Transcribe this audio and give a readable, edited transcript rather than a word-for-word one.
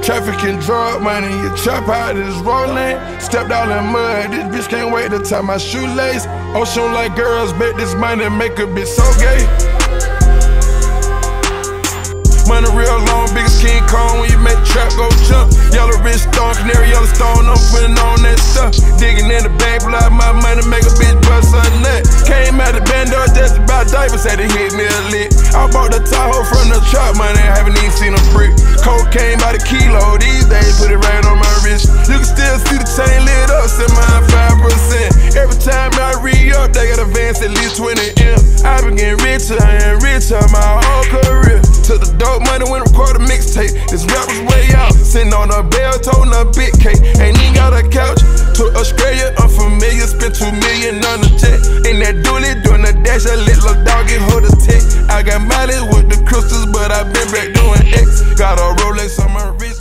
Trafficking drug money, you trap out this rolling. Stepped out in mud, this bitch can't wait to tie my shoelace. Ocean like girls, bet this money make a bitch so gay. Money real long, big as King Kong when you make the trap go jump. Yellow wrist stone, canary yellow stone, I'm putting on that stuff. Digging in the bank, blow out my money, make a bitch bust a nut. Came out the bando just about diapers, had to hit me a lick. I bought the Tahoe from the trap money, haven't even seen a brick. Cocaine by the kilo, these days put it right on my wrist. You can still see the chain lit up, set mine 5%. Every time I re-up, they got advance at least 20 M. I been getting richer and richer my whole career. Took the dope money when record a mixtape. This rap was way out. Sitting on a bell, toting a big cake. Ain't even got a couch. To Australia, unfamiliar. Spent $2 million on the jet. In that dually, doing the dash. A little dog get hold of tech. I got mileage with the crystals, but I been back doing X. Got a Rolex on my wrist.